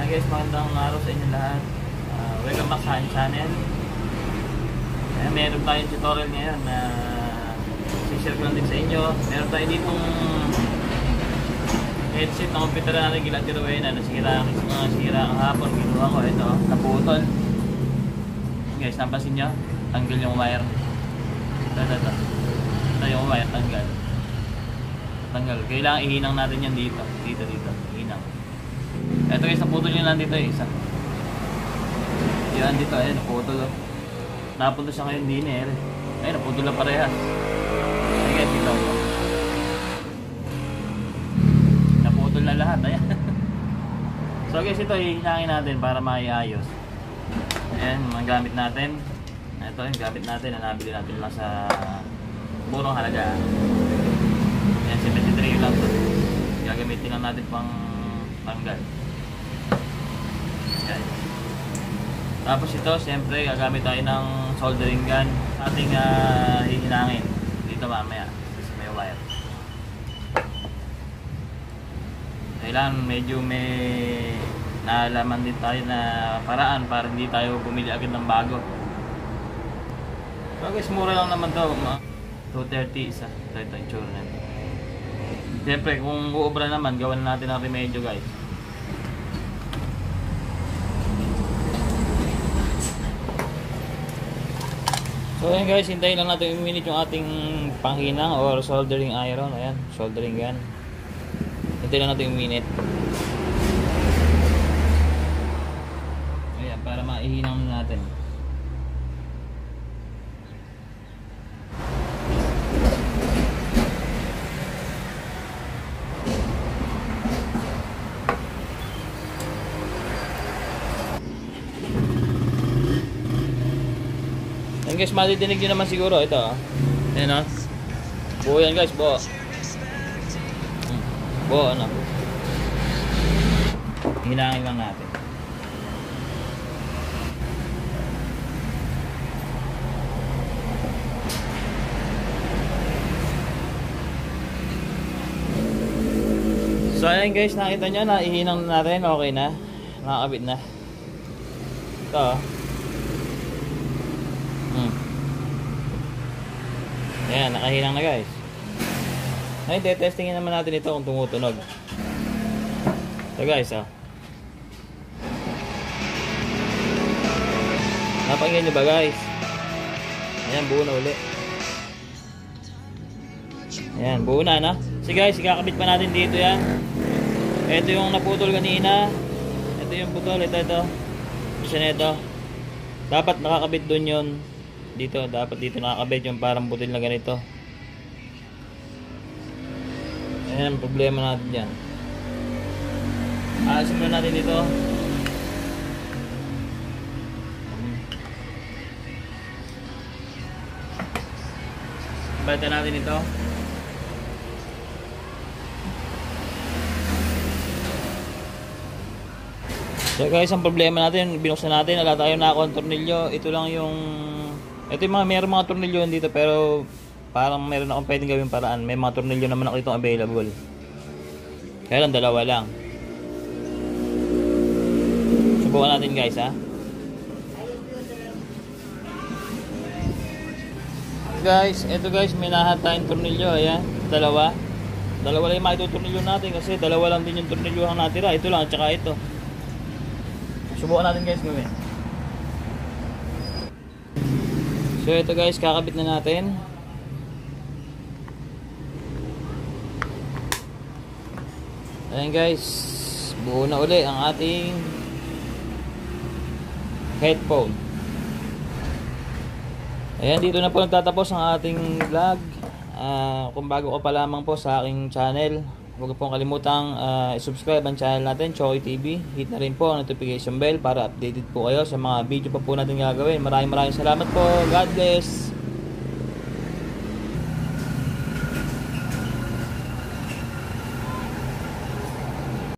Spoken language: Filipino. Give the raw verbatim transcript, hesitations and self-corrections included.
guys, magandang araw sa inyo lahat. Uh, welcome back sa aking channel. Ayan, meron tayong tutorial ngayon na i-share ko lang din sa inyo. Meron tayo ditong headset na computer natin gila tiruin na nasira, nasira ang hapon. Ginawa ko ito, naputol. Guys, napansin nyo? Tanggal yung wire. Ito, ito, ito. Ito yung wire, tanggal. Tanggal. Kailangan ihinang natin yan dito. Dito, dito. Ihinang. Ito guys, naputol nyo lang dito eh, isa. Yan dito, ayun, naputol. Napunta siya ngayon din eh. Ayun, naputol na parehas. Ayun guys, dito. Naputol na lahat, ayan. So guys, ito hihinangin natin para maiayos. Ayan, mga gamit natin. Ito yung gamit natin na nabili natin lang sa murang halaga. Ayan, seventy-three lang ito. Gagamitin lang natin pang tanggal. Ayan. Tapos ito, siyempre, gagamit tayo ng soldering gun sa ating uh, hihinangin. Dito mamaya, sa may wire. Kailangan medyo may naalaman din tayo na paraan para hindi tayo bumili agad ng bago. So guys, mura lang naman to, two thirty isa. Ito, ito, itsura na ito. Siyempre, kung uubra naman, gawan natin ang remedyo guys. So ayan guys, hintayin lang natin one minute yung ating panghinang or soldering iron. Ayan, soldering gun. Hintayin lang natin one minute. Ayan, para maihinang natin. Ayan guys, madidinig nyo naman siguro ito. Ayan o. Buo yan guys, buo. Buo ano. Hinangin lang natin. So ayan guys, nakita nyo na ihinang natin. Okay na. Nakakabit na. Ito o. Hmm. Ayan, nakahinang na guys. Ngayon, tetestingin naman natin ito kung tumutunog. Ito guys, oh. Napakinggan nyo ba guys? Ayan, buo na uli. Ayan, buo na, no? So guys, ikakabit pa natin dito yan. Ito yung naputol kanina. Ito yung putol, ito, ito. Isa na ito. Dapat nakakabit dun yun. Dito, dapat dito nakakabit yung parang butil na ganito. Ayan ang problema natin dyan. Aalasin muna natin dito. Balitan natin ito. So guys, ang problema natin, binuksan natin, wala tayo nakakuha tornilyo. Ito lang yung, ito yung mga, mayroong mga tornilyo dito, pero parang meron akong pwedeng gawin paraan. May mga tornilyo naman ako itong available. Kaya lang, dalawa lang. Subukan natin guys, ha. Guys, ito guys, may nahat tayong tornilyo, ayan, dalawa. Dalawa lang yung maitutornilyo natin kasi dalawa lang din yung tornilyo ang natira. Ito lang, at saka ito. Subukan natin guys gawin. So ito guys, kakabit na natin. Ayan guys, buo na uli ang ating headphone. Ayan, dito na po nagtatapos ang ating vlog. Uh, kung bago ka pa lamang po sa aking channel, huwag pong kalimutang uh, i-subscribe ang channel natin, Choy T V. Hit na rin po ang notification bell para updated po kayo sa mga video pa po natin gagawin. Maraming maraming salamat po. God bless.